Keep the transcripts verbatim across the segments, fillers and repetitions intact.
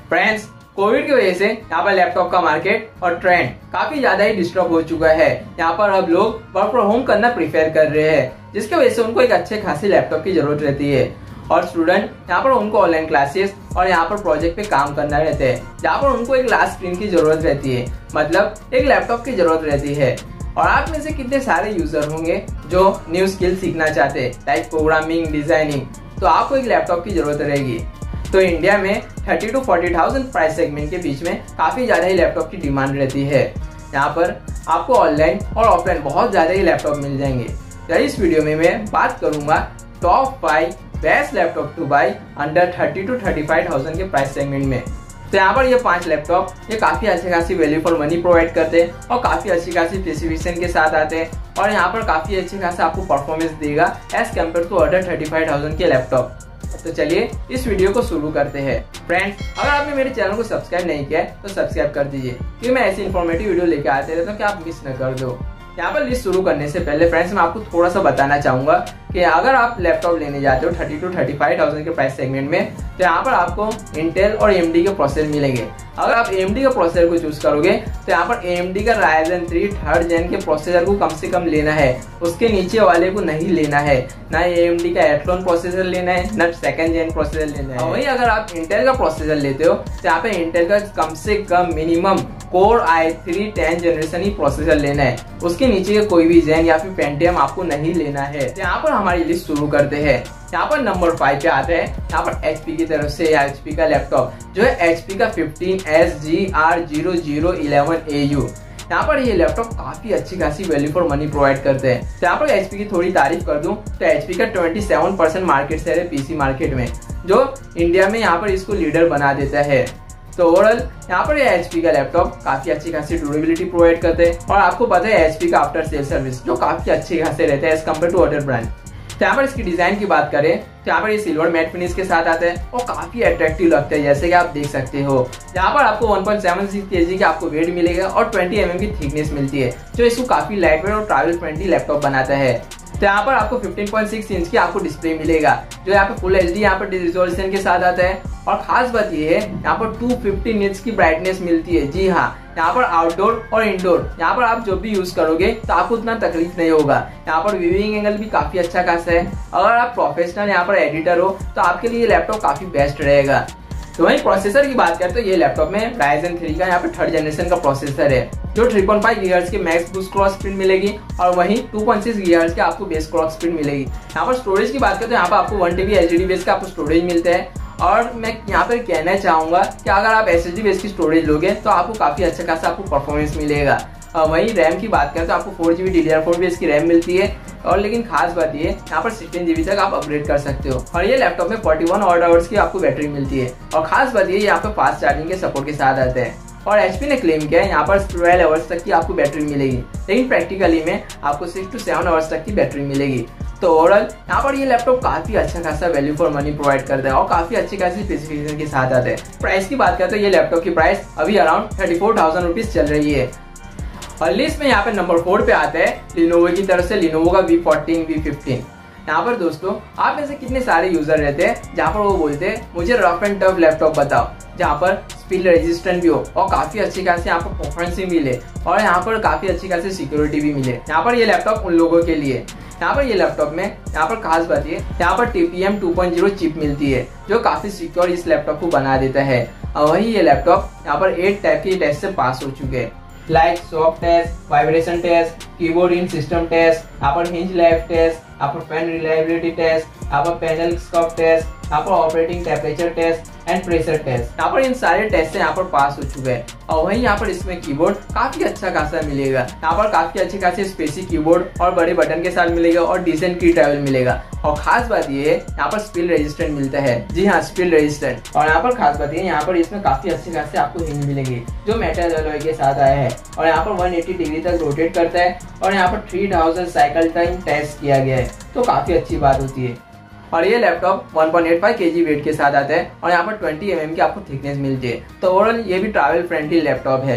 Friends, Covid की वजह से यहाँ पर लैपटॉप का मार्केट और ट्रेंड काफी ज्यादा ही डिस्टर्ब हो चुका है। यहाँ पर अब लोग वर्क फ्रॉम होम करना प्रीफर कर रहे हैं, जिसकी वजह से उनको एक अच्छे खासी लैपटॉप की जरूरत रहती है। और स्टूडेंट यहाँ पर उनको ऑनलाइन क्लासेस और यहाँ पर प्रोजेक्ट पे काम करना रहता है, जहाँ पर उनको एक लार्ज स्क्रीन की जरूरत रहती है, मतलब एक लैपटॉप की जरूरत रहती है। और आप में से कितने सारे यूजर होंगे जो न्यू स्किल सीखना चाहते हैं, लाइक प्रोग्रामिंग, डिजाइनिंग, तो आपको एक लैपटॉप की जरूरत रहेगी। तो इंडिया में thirty to forty thousand price segment के बीच में काफी ज्यादा ही लैपटॉप की डिमांड रहती है। यहाँ पर आपको ऑनलाइन और ऑफलाइन बहुत ज्यादा ही लैपटॉप मिल जाएंगे। तो इस वीडियो में मैं बात करूंगा top five best laptop to buy under thirty to thirty five thousand के प्राइस सेगमेंट में। तो यहाँ पर ये पांच लैपटॉप ये काफी अच्छी खासी वैल्यू फॉर मनी प्रोवाइड करते हैं और काफी अच्छी खासी स्पेसिफिकेशन के साथ आते हैं और यहाँ पर काफी अच्छी खासा आपको परफॉर्मेंस देगा as compared to other thirty five thousand के लैपटॉप। तो चलिए इस वीडियो को शुरू करते हैं। फ्रेंड्स, अगर आपने मेरे चैनल को सब्सक्राइब नहीं किया है तो सब्सक्राइब कर दीजिए, क्योंकि मैं ऐसी इन्फॉर्मेटिव वीडियो लेके आते रहता हूँ कि आप मिस न कर दो। यहाँ पर लिस्ट शुरू करने से पहले फ्रेंड्स मैं आपको थोड़ा सा बताना चाहूंगा कि अगर आप लैपटॉप लेने जाते हो thirty to thirty five thousand के प्राइस सेगमेंट में, तो यहाँ पर आपको इंटेल और एएमडी के प्रोसेसर मिलेंगे। अगर आप एएमडी के प्रोसेसर को चूज करोगे तो यहाँ पर एएमडी का राइजन थ्री थर्ड जेन के प्रोसेसर को कम से कम लेना है, उसके नीचे वाले को नहीं लेना है। ना एएमडी का एथलॉन प्रोसेसर लेना है, ना सेकंड जेन प्रोसेसर लेना है। वही अगर आप इंटेल का प्रोसेसर लेते हो तो यहाँ पे इंटेल का कम से कम मिनिमम कोर आई थ्री टेन जनरेशन ही प्रोसेसर लेना है, उसके नीचे कोई भी जेन या फिर पेंटियम आपको नहीं लेना है। यहाँ पर हमारी लिस्ट शुरू करते हैं। यहाँ पर नंबर फाइव पे आते हैं यहाँ पर एचपी की तरफ से एचपी का लैपटॉप जो है एचपी का fifteen S G R zero zero eleven A U. यहाँ पर ये लैपटॉप काफी अच्छी खासी वैल्यू फॉर मनी प्रोवाइड करते हैं। तो यहाँ पर एचपी की थोड़ी तारीफ कर दूं तो एचपी का twenty seven percent market share है पीसी मार्केट में, जो इंडिया में यहाँ पर इसको लीडर बना देता है। तो ओवरऑल यहाँ पर एचपी का लैपटॉप काफी अच्छी खासी ड्यूरेबिलिटी प्रोवाइड करते हैं और आपको पता है एचपी का आफ्टर सेल सर्विस जो काफी अच्छे खासे रहते हैं as compared to other brand. तो यहाँ पर इसकी डिजाइन की बात करें तो यहाँ पर ये सिल्वर मैट फिनिश के साथ आता है और काफी अट्रैक्टिव लगता है, जैसे कि आप देख सकते हो। यहाँ पर आपको one point seven six kg का आपको वेट मिलेगा और ट्वेंटी एम एम की थिकनेस मिलती है, जो इसको काफी लाइट वेट और ट्रैवल फ्रेंडली लैपटॉप बनाता है। तो यहाँ पर आपको फिफ्टीन पॉइंट सिक्स इंच की आपको डिस्प्ले मिलेगा, जो यहाँ पे फुल एचडी यहाँ पर रिजोल्यूशन के साथ आता है। और खास बात ये है यहाँ पर टू फिफ्टी निट्स की ब्राइटनेस मिलती है। जी हाँ, यहाँ पर आउटडोर और इंडोर यहाँ पर आप जो भी यूज करोगे तो आपको उतना तकलीफ नहीं होगा। यहाँ पर व्यूइंग एंगल भी काफी अच्छा खासा है। अगर आप प्रोफेशनल यहाँ पर एडिटर हो तो आपके लिए लैपटॉप काफी बेस्ट रहेगा। तो वहीं प्रोसेसर की बात करें तो ये लैपटॉप में राइजन थ्री का यहाँ पे थर्ड जनरेशन का प्रोसेसर है, जो थ्री पॉइंट फाइव गीगाहर्ट्ज के मैक्स बूस्ट क्लॉक स्पीड मिलेगी और वहीं टू पॉइंट सिक्स गीगाहर्ट्ज के आपको बेस क्लॉक स्पीड मिलेगी। यहाँ पर स्टोरेज की बात करें तो यहाँ पर आपको वन टीबी एचडीडी बेस का आपको स्टोरेज मिलता है। और मैं यहाँ पर कहना चाहूंगा कि अगर आप एसएसडी बेस की स्टोरेज लोगे तो आपको काफी अच्छा खासा आपको परफॉर्मेंस मिलेगा। वहीं रैम की बात करें तो आपको four GB D D R four base की रैम मिलती है और लेकिन खास बात ये यहाँ पर सिक्सटीन जीबी तक आप अपग्रेड कर सकते हो। और ये लैपटॉप में फोर्टी वन आवर्स की आपको बैटरी मिलती है और खास बात ये यहाँ पे फास्ट चार्जिंग के सपोर्ट के साथ आते हैं। और एचपी ने क्लेम किया है यहाँ पर ट्वेल्व आवर्स तक की आपको बैटरी मिलेगी, लेकिन प्रैक्टिकली में आपको सिक्स टू सेवन आवर्स तक की बैटरी मिलेगी। तो ओवरऑल यहाँ पर ये लैपटॉप काफी अच्छा खासा वैल्यू फॉर मनी प्रोवाइड करता है और काफी अच्छी खासी स्पेसिफिकेशन के साथ आता है। प्राइस की बात करें तो ये लैपटॉप की प्राइस अभी around thirty four thousand rupees चल रही है। और लिस्ट में यहाँ पे नंबर फोर पे आता है लिनोवो की तरफ से लिनोवो का वी फोर्टीन वी फिफ्टीन। यहाँ पर दोस्तों आप में से कितने सारे यूजर रहते हैं जहाँ पर वो बोलते हैं मुझे रफ एंड टफ लैपटॉप बताओ, जहाँ पर स्पीड रेजिस्टेंट भी हो और काफी अच्छी खासी यहाँ पर परफॉर्मेंस भी मिले और यहाँ पर काफी अच्छी खासी सिक्योरिटी भी मिले। यहाँ पर ये लैपटॉप उन लोगों के लिए। यहाँ पर ये लैपटॉप में यहाँ पर खास बात ये यहाँ पर TPM two point zero chip मिलती है, जो काफी सिक्योर इस लैपटॉप को बना देता है। और वही ये लैपटॉप यहाँ पर एट टाइप के टेस्ट से पास हो चुके हैं, like soft test, vibration test, keyboard in system test, यहाँ पर हिंज लाइफ टेस्ट, यहाँ पर फैन रिलायबिलिटी टेस्ट, यहाँ पर पैनल स्कॉप टेस्ट, यहाँ पर operating temperature test and pressure test. यहाँ पर इन सारे टेस्ट से यहाँ पर पास हो चुके हैं। और वहीं यहाँ पर इसमें कीबोर्ड काफी अच्छा खासा मिलेगा। यहाँ पर काफी अच्छी खासी स्पेसी कीबोर्ड और बड़े बटन के साथ मिलेगा और डिसेंट की ट्रैवल मिलेगा। और खास बात ये है यहाँ पर स्पीड रेजिस्टेंट मिलता है। जी हाँ, स्पीड रेजिस्टेंट। और यहाँ पर खास बात ये यहाँ पर इसमें काफी अच्छे खासे आपको हिंज मिलेंगे जो मेटल अलॉय के साथ आया है और यहाँ पर वन एटी डिग्री तक रोटेट करता है और यहाँ पर three thousand cycle time test किया गया है, तो काफी अच्छी बात होती है। और ये laptop one point eight five kg weight के साथ आता है और यहाँ पर ट्वेंटी एम एम की आपको थिकनेस मिलती है। तो ओवरऑल ये भी ट्रैवल फ्रेंडली लैपटॉप है।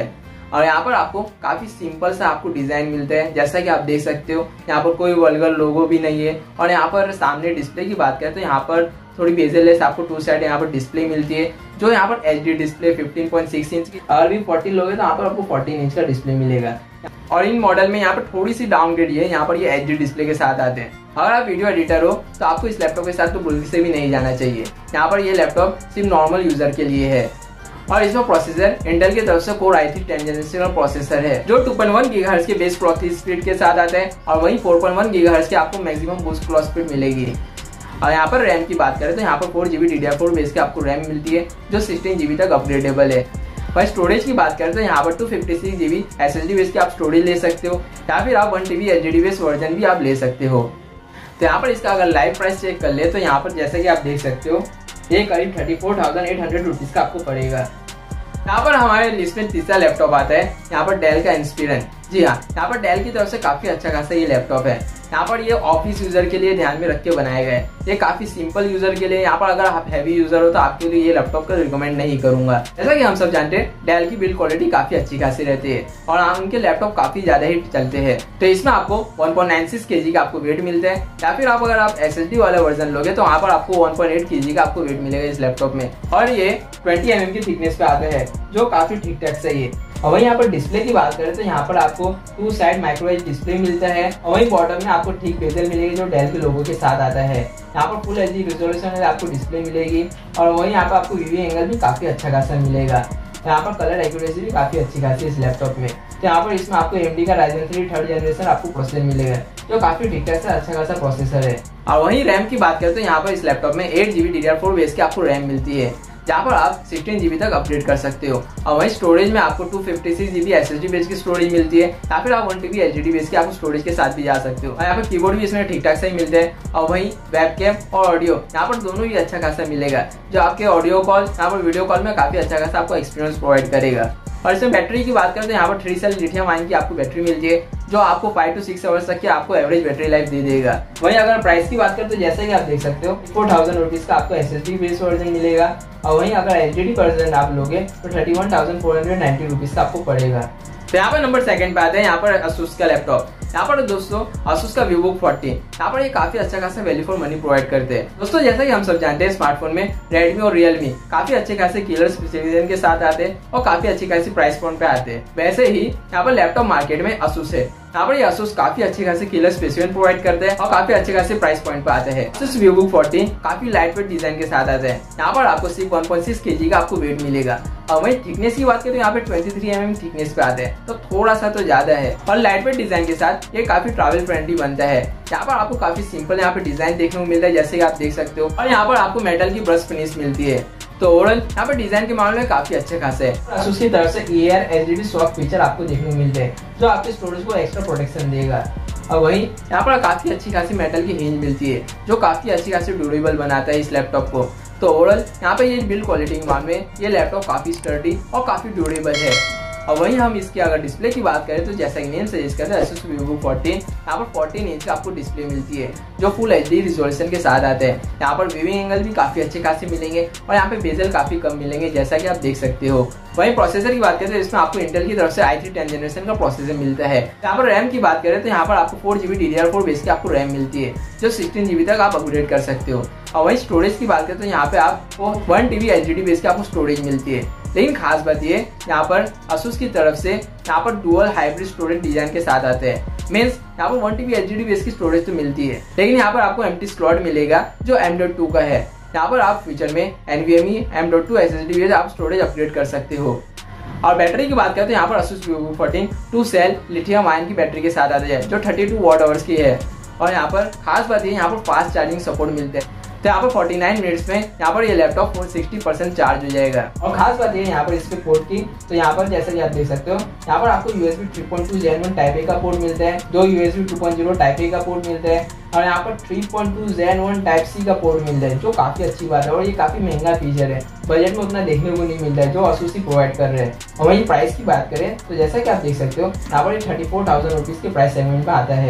और यहाँ पर आपको काफी सिंपल सा आपको डिजाइन मिलता है, जैसा कि आप देख सकते हो। यहाँ पर कोई वल्गर लोगो भी नहीं है। और यहाँ पर सामने डिस्प्ले की बात करें तो यहाँ पर थोड़ी बेजललेस आपको टू साइड यहाँ पर डिस्प्ले मिलती है, जो यहाँ पर H D display fifteen point six inch की। अगर भी फोर्टीन लोगे तो यहाँ पर आपको फोर्टीन इंच का डिस्प्ले मिलेगा। और इन मॉडल में यहाँ पर थोड़ी सी डाउनग्रेड है, यहाँ पर ये एच डी डिस्प्ले के साथ आते हैं। अगर आप वीडियो एडिटर हो तो आपको इस लैपटॉप के साथ तो भूल से भी नहीं जाना चाहिए। यहाँ पर ये लैपटॉप सिर्फ नॉर्मल यूजर के लिए है। और इसमें प्रोसेसर इंटेल की तरफ से कोर आई थ्री टेन जनरेशन प्रोसेसर है, जो टू पॉइंट वन गीगाहर्ट्ज के बेस क्लॉक स्पीड के साथ आता है। और वहीं फोर पॉइंट वन गीगाहर्ट्ज के आपको मैक्सिमम बूस्ट क्लॉक स्पीड मिलेगी। और यहाँ पर रैम की बात करें तो यहाँ पर four GB D D R four base के आपको रैम मिलती है, जो सिक्सटीन जीबी तक अपग्रेडेबल है। वही स्टोरेज की बात करें तो यहाँ पर two fifty six GB S S D base के आप स्टोरेज ले सकते हो, या फिर आप one TB H D D base version भी आप ले सकते हो। तो यहाँ पर इसका अगर लाइव प्राइस चेक कर ले तो यहाँ पर जैसे कि आप देख सकते हो ये करीब thirty four thousand eight hundred rupees का आपको पड़ेगा। यहाँ पर हमारे लिस्ट में तीसरा लैपटॉप आता है, यहाँ पर डेल का इंस्पिरन। जी हाँ, यहाँ पर डेल की तरफ से काफी अच्छा खासा ये लैपटॉप है। यहाँ पर ये ऑफिस यूजर के लिए ध्यान में रख के बनाए गए। ये काफी सिंपल यूजर के लिए, यहाँ पर अगर आप हैवी यूजर हो तो आपके लिए ये लैपटॉप का रिकमेंड नहीं करूंगा। जैसा कि हम सब जानते हैं डेल की बिल्ड क्वालिटी काफी अच्छी खासी रहती है और उनके लैपटॉप काफी ज्यादा ही चलते हैं। तो इसमें आपको one point nine six kg का आपको वेट मिलता है, या फिर आप अगर आप एस एस डी वाला वर्जन लोगे तो वहाँ पर आपको वन पॉइंट एट केजी का आपको वेट मिलेगा इस लैपटॉप में। और ये ट्वेंटी एम एम की थिकनेस पे आता है, जो काफी ठीक ठाक सही है। और वहीं यहाँ पर डिस्प्ले की बात करें तो यहाँ पर आपको two side micro edge display मिलता है। और वहीं बॉटम में आपको ठीक बेजल मिलेगी, जो डेल के लोगो के साथ आता है। यहाँ पर फुल एच डी रिजोल्यूशन आपको डिस्प्ले मिलेगी। और वहीं यहाँ पर आपको वीवी एंगल भी काफी अच्छा खासा मिलेगा। यहाँ पर कलर एक्यूरेसी भी काफी अच्छी खासी इस लैपटॉप में। तो यहाँ पर इसमें आपको एम डी का राइजन थ्री थर्ड जनरेशन आपको प्रोसेसर मिलेगा, जो काफी ठीक ठाक से अच्छा खासा प्रोसेसर है। और वहीं रैम की बात करें तो यहाँ पर इस लैपटॉप में eight GB D D R four base की आपको रैम मिलती है, जहाँ पर आप सिक्सटीन जीबी तक अपडेट कर सकते हो। और वहीं स्टोरेज में आपको two fifty six GB S S D base की स्टोरेज मिलती है, या फिर आप one TB H D D base की आप स्टोरेज के साथ भी जा सकते हो। और यहाँ पर कीबोर्ड भी इसमें ठीक ठाक से ही मिलते हैं। और वहीं वेबकैम और ऑडियो यहाँ पर दोनों ही अच्छा खासा मिलेगा, जो आपके ऑडियो कॉल यहाँ पर वीडियो कॉल में काफी अच्छा खासा आपको एक्सपीरियंस प्रोवाइड करेगा। और इसमें बैटरी की बात करें तो यहाँ पर थ्री सेल लिथियम आयन की आपको बैटरी मिलती है, जो आपको फाइव टू सिक्स आवर्स तक की आपको एवरेज बैटरी लाइफ दे देगा। वहीं अगर प्राइस की बात करें तो जैसे कि आप देख सकते हो फोर थाउजेंड रुपीज का आपको S S D base version मिलेगा। और वहीं अगर एच डी डी वर्जन आप लोगे तो thirty one thousand four hundred ninety rupees का आपको पड़ेगा। तो यहाँ पर नंबर सेकंड पे आते हैं यहाँ पर Asus का लैपटॉप। यहाँ पर दोस्तों Asus का VivoBook फोर्टीन, यहाँ पर ये काफी अच्छा खासा वैल्यू फॉर मनी प्रोवाइड करते हैं। दोस्तों जैसा कि हम सब जानते हैं स्मार्टफोन में Redmi और Realme काफी अच्छे खासे किलर स्पेसिफिकेशन के साथ आते हैं और काफी अच्छी खासी प्राइस पॉइंट पे आते हैं। वैसे ही यहाँ पर लैपटॉप मार्केट में Asus है, यहाँ पर ये Asus काफी अच्छे खासे किलर स्पेसिफिकेशन प्रोवाइड करते हैं और काफी अच्छे खासे प्राइस पॉइंट पे आते हैं। Asus VivoBook फोर्टीन काफी लाइट वेट डिजाइन के साथ आता है। यहाँ पर आपको सिर्फ वन पॉइंट सिक्स केजी का आपको वेट मिलेगा। और वहीं थिकनेस की बात करें तो यहाँ पे twenty three M M thickness पे आते हैं, तो थोड़ा सा तो ज्यादा है। और लाइट वेट डिजाइन के साथ ये काफी ट्रैवल फ्रेंडली बनता है। यहाँ पर आपको काफी सिंपल यहाँ पे डिजाइन देखने को मिलता है, जैसे कि आप देख सकते हो। और यहाँ पर आपको मेटल की ब्रश फिनिश मिलती है। तो ओवरऑल यहाँ पर डिजाइन के मामले में काफी अच्छे खासे है। Asus की तरफ से E R H D D soft feature आपको देखने को मिलते हैं, जो आपके स्टोरेज को एक्स्ट्रा प्रोटेक्शन देगा। और वहीं यहाँ पर काफी अच्छी खासी मेटल की हिंज मिलती है, जो काफी अच्छी खासी ड्यूरेबल बनाता है इस लैपटॉप को। तो ओवरऑल यहाँ पे ये बिल्ड क्वालिटी के मामले में ये लैपटॉप काफी स्टर्डी और काफी ड्यूरेबल है। और वहीं हम इसकी अगर डिस्प्ले की बात करें तो जैसा कि नेम सजेस्ट करते हैं Asus VivoBook फोर्टीन, यहाँ पर फोर्टीन इंच का आपको डिस्प्ले मिलती है, जो फुल एच डी रिजोल्यूशन के साथ आते हैं। यहाँ पर व्यूइंग एंगल भी काफी अच्छे खासे मिलेंगे और यहाँ पे बेजल काफी कम मिलेंगे, जैसा कि आप देख सकते हो। वहीं प्रोसेसर की बात करें तो इसमें आपको इंटेल की तरफ से आई थ्री टेन जनरेशन का प्रोसेसर मिलता है। यहाँ पर रैम की बात करें तो यहाँ पर आपको four GB D D R four base की आपको रैम मिलती है, जो सिक्सटीन जीबी तक आप अपग्रेड कर सकते हो। और वहीं स्टोरेज की बात करें तो यहाँ पे आपको one TB H D D base की आपको स्टोरेज मिलती है। लेकिन खास बात ये यहाँ पर Asus की तरफ से यहाँ पर डुअल हाइब्रिड स्टोरेज डिजाइन के साथ आते हैं। मीन्स यहाँ पर one TB H D D base की स्टोरेज तो मिलती है, लेकिन यहाँ पर आपको एम्प्टी स्लॉट मिलेगा जो एम डॉट टू का है। यहाँ पर आप फ्यूचर में NVMe M dot two S S D base आप स्टोरेज अपग्रेड कर सकते हो। और बैटरी की बात करें तो यहाँ पर Asus VivoBook fourteen two cell lithium ion की बैटरी के साथ आती है, जो थर्टी टू वॉट आवर्स की है। और यहाँ पर खास बात ये यहाँ पर फास्ट चार्जिंग सपोर्ट मिलते हैं। तो यहाँ पर फोर्टी नाइन मिनट्स में यहाँ पर ये लैपटॉप सिक्सटी परसेंट चार्ज हो जाएगा। और खास बात ये यहाँ पर इसके पोर्ट की, तो यहाँ पर जैसा कि आप देख सकते हो यहाँ पर आपको USB three point two gen one type A का पोर्ट मिलता है, दो USB two point zero type A का पोर्ट मिलता है, और यहाँ पर three point two gen one type C का पोर्ट मिलता है, जो काफी अच्छी बात है। और ये काफी महंगा फीचर है, बजट में उतना देखने को नहीं मिलता है जो Asus ही प्रोवाइड कर रहे हैं। और वहीं प्राइस की बात करें तो जैसा कि आप देख सकते हो यहाँ पर ये थर्टी फोर थाउजेंड रुपीज के प्राइस सेगमेंट में आता है।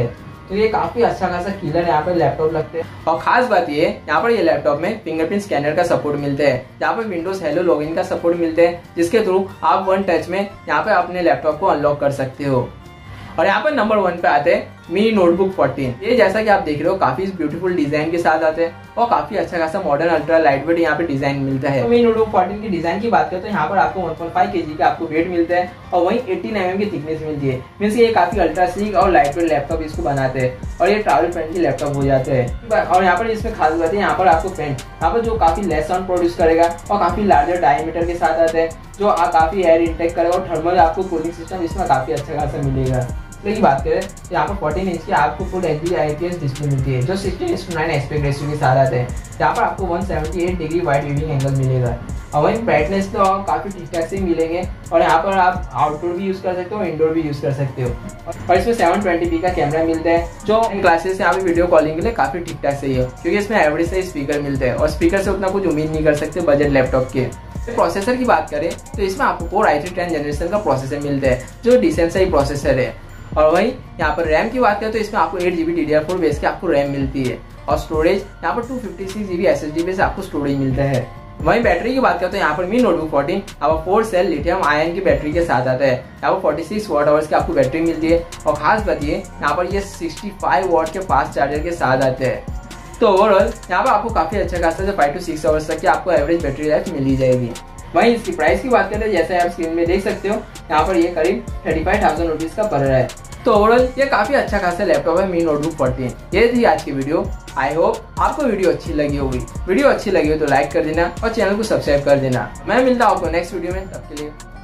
तो ये काफी अच्छा खासा किलर यहाँ पे लैपटॉप लगते हैं। और खास बात ये यहाँ पर ये लैपटॉप में फिंगरप्रिंट स्कैनर का सपोर्ट मिलते हैं, यहाँ पर विंडोज हेलो लॉगिन का सपोर्ट मिलते हैं, जिसके थ्रू आप वन टच में यहाँ पे अपने लैपटॉप को अनलॉक कर सकते हो। और यहाँ पर नंबर वन पे आते हैं मिनी नोटबुक फोर्टीन। ये जैसा कि आप देख रहे हो काफी ब्यूटीफुल डिजाइन के साथ आते हैं और काफी अच्छा खासा मॉडर्न अल्ट्रा लाइट वेट यहाँ पे डिजाइन मिलता है। तो मिनी नोटबुक फोर्टीन की डिजाइन की बात करें तो यहाँ पर आपको वन पॉइंट फाइव केजी का आपको वेट मिलता है और वहीं एटीन एम एम की थिकनेस मिलती है। मीन्स ये काफी अल्ट्रा स्लीक और लाइट वेट लैपटॉप इसको बनाते हैं और ये ट्रैवल फ्रेंडली लैपटॉप हो जाते हैं। और यहाँ पर इसमें खास बात है यहाँ पर आपको पेन यहाँ पर जो काफी लेस साउंड प्रोड्यूस करेगा और काफी लार्जर डायमीटर के साथ आता है, जो काफी एयर इंटेक करेगा और थर्मल आपको कूलिंग सिस्टम इसमें काफी अच्छा खासा मिलेगा। की बात करें तो यहाँ पर फोर्टीन इंच की आपको full H D I P S display मिलती है, जो सिक्सटीन इस टू नाइन एस्पेक्ट रेशियो के साथ आते हैं। यहाँ पर आपको one seventy eight degree wide viewing angle मिलेगा और वहीं ब्राइटनेस तो काफी ठीक ठाक से मिलेंगे और यहाँ पर आप आउटडोर भी यूज कर सकते हो, इंडोर भी यूज कर सकते हो। और इसमें सेवन ट्वेंटी पी का कैमरा मिलता है, जो इन क्लासेस यहाँ पे वीडियो कॉलिंग के लिए काफी ठीक ठाक सही है, क्योंकि इसमें एवरेज से स्पीकर मिलते हैं और स्पीकर से उतना कुछ उम्मीद नहीं कर सकते बजट लैपटॉप के। प्रोसेसर की बात करें तो इसमें आपको कोर आई थ्री टेन जनरेशन का प्रोसेसर मिलता है, जो डिसेंट सही प्रोसेसर है। और वहीं यहाँ पर रैम की बात करें तो इसमें आपको eight GB D D R four base की आपको रैम मिलती है और स्टोरेज यहाँ पर two fifty six GB S S D base आपको स्टोरेज मिलता है। वहीं बैटरी की बात करें तो यहाँ पर मी नोटबुक फोर्टीन आपको फोर सेल लिथियम आयन की बैटरी के साथ आता है। यहाँ पर फोर्टी सिक्स वॉट आवर्स की आपको बैटरी मिलती है और खास बात ये यहाँ पर ये सिक्सटी फाइव वॉट के फास्ट चार्जर के साथ आते हैं। तो ओवरऑल यहाँ पर आपको काफी अच्छा खासा फाइव टू सिक्स आवर्स तक की आपको एवरेज बैटरी लाइफ मिल ही जाएगी। वहीं इसकी प्राइस की बात करें जैसे आप स्क्रीन में देख सकते हो यहाँ पर ये करीब थर्टी फाइव थाउजेंड रुपीज का पड़ रहा है। तो ओवरऑल ये काफी अच्छा खासा लैपटॉप है मी नोटबुक फोर्टीन। ये थी आज की वीडियो। आई होप आपको वीडियो अच्छी लगी होगी। वीडियो अच्छी लगी हो तो लाइक कर देना और चैनल को सब्सक्राइब कर देना। मैं मिलता हूँ आपको नेक्स्ट वीडियो में, तब के लिए।